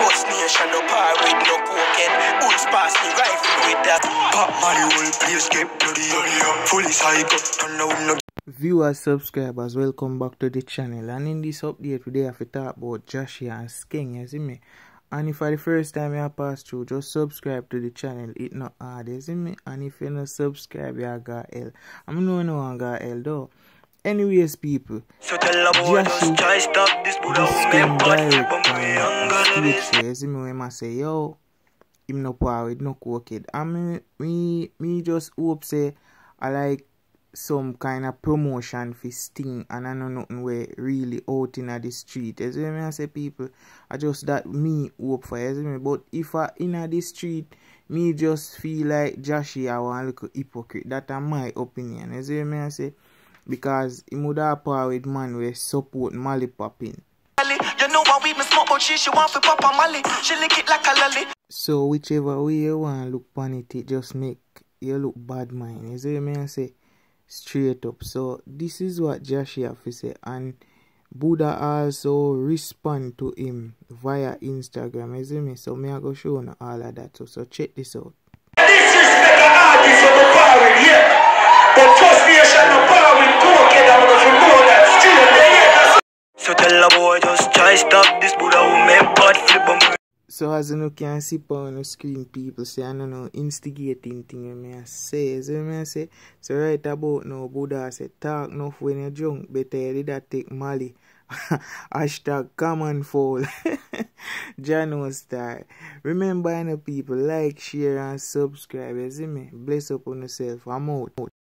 Trust nation, no par with no cokehead. Bulls pass me rifle with that. Pop money, whole place get bloody. Fully psycho, turn down no. Viewers, subscribers, welcome back to the channel. And in this update today, I have to talk about Jahsii and Skeng, you see me? And if for the first time you pass through, just subscribe to the channel. It's not hard, you see me? And if you not subscribe, you got L. I'm no one got L though. Anyways, people, So tell a boy just try stop this Budda Skeng direct from you see me when I say, yo, him no power with no cokehead. And me just hope say I like some kind of promotion for Sting, and I know nothing way really out in the street. As I say, people, I just that me hope for, you see me. But if I in the street, me just feel like Jahsii I want a little hypocrite. That's my opinion. As I say, because he would have power with man we support Mali popping. You know what we smoke, but she want for Papa Mali. She lick it like a lolly. So whichever way you want to look on it, it just make you look bad mind. You see me I say straight up. So this is what Jahsii have to say, and Budda also respond to him via Instagram. You see me? So me I go show you all of that. So check this out. Disrespect the artist of the power in here. But trust me, I shall not power with cokehead. I'm gonna know that straight there. So tell a boy just try stop this Budda who make bad flip on. So as you can see on the screen, people say I don't know instigating thing you may say. So you may say, so right about now Budda say talk enough when you're drunk, better you did that take Mali. Hashtag common fall. Jano style. Remember, people, like, share and subscribe. You see me? Bless up on yourself. I'm out.